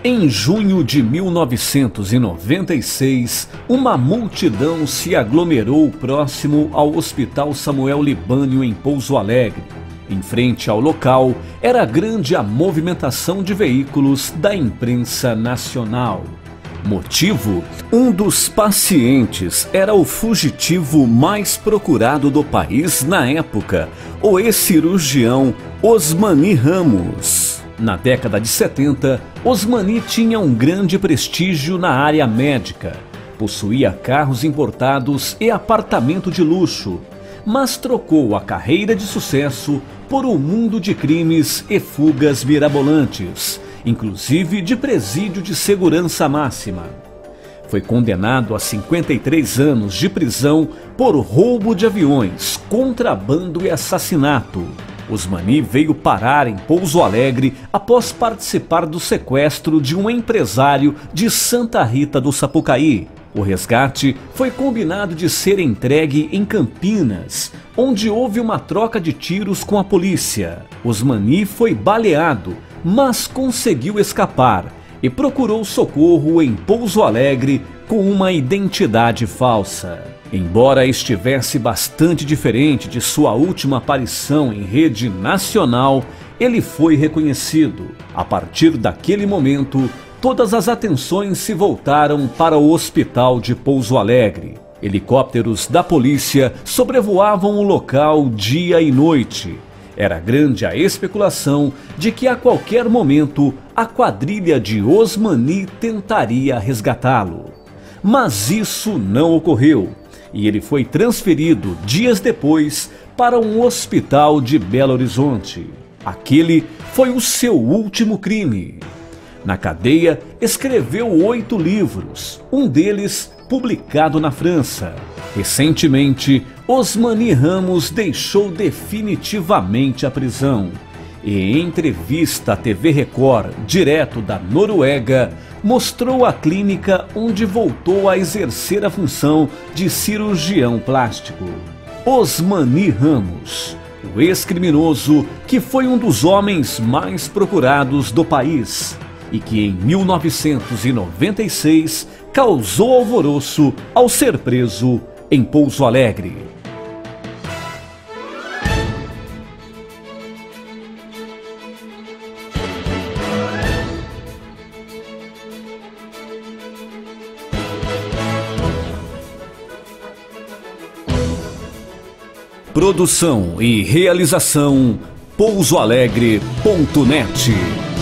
Em junho de 1996, uma multidão se aglomerou próximo ao Hospital Samuel Libânio, em Pouso Alegre. Em frente ao local, era grande a movimentação de veículos da imprensa nacional. Motivo? Um dos pacientes era o fugitivo mais procurado do país na época, o ex-cirurgião Osmani Ramos. Na década de 70, Osmani tinha um grande prestígio na área médica. Possuía carros importados e apartamento de luxo, mas trocou a carreira de sucesso por um mundo de crimes e fugas mirabolantes, inclusive de presídio de segurança máxima. Foi condenado a 53 anos de prisão por roubo de aviões, contrabando e assassinato. Osmani veio parar em Pouso Alegre após participar do sequestro de um empresário de Santa Rita do Sapucaí. O resgate foi combinado de ser entregue em Campinas, onde houve uma troca de tiros com a polícia. Osmani foi baleado, mas conseguiu escapar e procurou socorro em Pouso Alegre com uma identidade falsa. Embora estivesse bastante diferente de sua última aparição em rede nacional, ele foi reconhecido. A partir daquele momento, todas as atenções se voltaram para o hospital de Pouso Alegre. Helicópteros da polícia sobrevoavam o local dia e noite. Era grande a especulação de que a qualquer momento a quadrilha de Osmani tentaria resgatá-lo. Mas isso não ocorreu e ele foi transferido dias depois para um hospital de Belo Horizonte. Aquele foi o seu último crime. Na cadeia, escreveu 8 livros, um deles publicado na França. Recentemente, Osmani Ramos deixou definitivamente a prisão e, em entrevista à TV Record, direto da Noruega, mostrou a clínica onde voltou a exercer a função de cirurgião plástico. Osmani Ramos, o ex-criminoso que foi um dos homens mais procurados do país e que em 1996 causou alvoroço ao ser preso em Pouso Alegre. Produção e realização pousoalegre.net.